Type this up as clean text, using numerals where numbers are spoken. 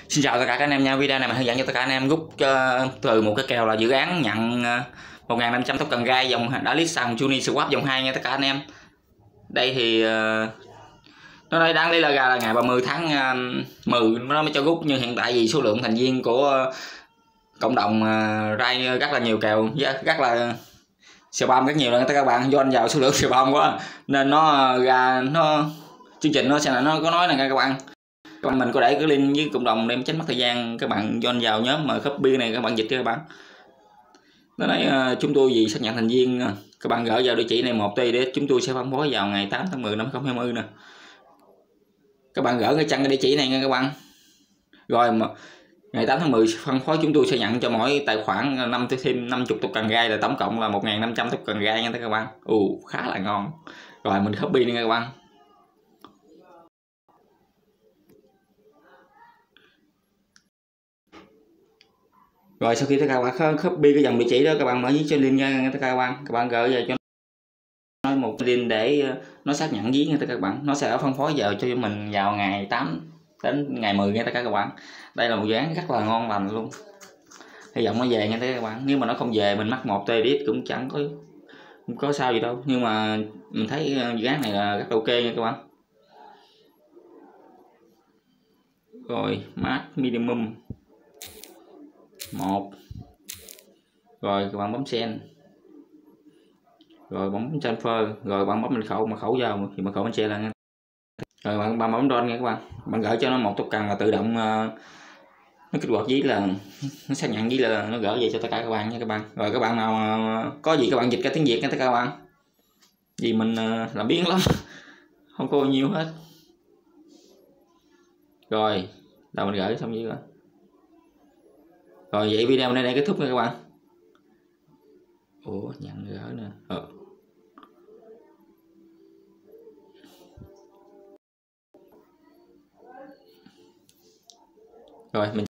Xin chào tất cả các anh em nha. Video này mình hướng dẫn cho tất cả anh em rút từ một cái kèo là dự án nhận 1.500 tóc cần gai dòng đã list sàn Juni Swap dòng 2 nha tất cả anh em. Đây thì nó đây đáng lý là ra là ngày 30 tháng 10 nó mới cho rút, nhưng hiện tại vì số lượng thành viên của cộng đồng Rai rất là nhiều kèo, rất là spam rất nhiều lần các bạn, join vào số lượng spam quá nên nó ra chương trình nó sẽ là nó có nói là các bạn. Còn mình có để cái link với cộng đồng để tránh mất thời gian các bạn join vào nhóm mà copy này các bạn dịch cho các bạn. Nó nói chúng tôi vì xác nhận thành viên các bạn gửi vào địa chỉ này 1 TI để chúng tôi sẽ phân phối vào ngày 8 tháng 10 năm 2020 nè. Các bạn gửi cái địa chỉ này nha các bạn. Rồi mà ngày 8 tháng 10 phân phối chúng tôi sẽ nhận cho mỗi tài khoản thêm 50 tóc cần gai, là tổng cộng là 1.500 tóc cần gai nha các bạn. Khá là ngon. Rồi mình copy đi nha các bạn. Rồi sau khi các bạn copy cái dòng địa chỉ đó, các bạn mở viết cho link nha các bạn gửi về cho nó một link để nó xác nhận viết nha các bạn. Nó sẽ phân phối vào cho mình vào ngày 8 đến ngày 10 nha các bạn. Đây là một dự án rất là ngon lành luôn. Hy vọng nó về nha các bạn. Nếu mà nó không về mình mắc 1 TI cũng chẳng có sao gì đâu, nhưng mà mình thấy dự án này là rất ok nha các bạn. Rồi max minimum 1, rồi các bạn bấm send, rồi bấm transfer, rồi bạn bấm mật khẩu vào thì mật khẩu share là nha. Rồi bạn bấm don nha các bạn gửi cho nó một tóc cần là tự động nó kích hoạt với là nó xác nhận với là nó gửi về cho tất cả các bạn nha các bạn. Rồi các bạn nào mà có gì các bạn dịch ra tiếng Việt nha tất cả các bạn, vì mình làm biếng lắm không có bao nhiêu hết. Rồi là mình gửi xong rồi. Rồi vậy video này đây kết thúc nha các bạn. Nhận gửi nè. Rồi mình